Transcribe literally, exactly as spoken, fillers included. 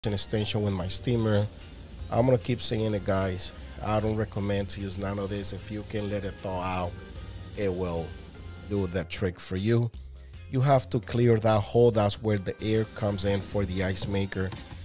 an extension with my steamer. I'm gonna keep saying it, guys. I don't recommend to use none of this. If you can let it thaw out, it will do that trick for you. You have to clear that hole. That's where the air comes in for the ice maker.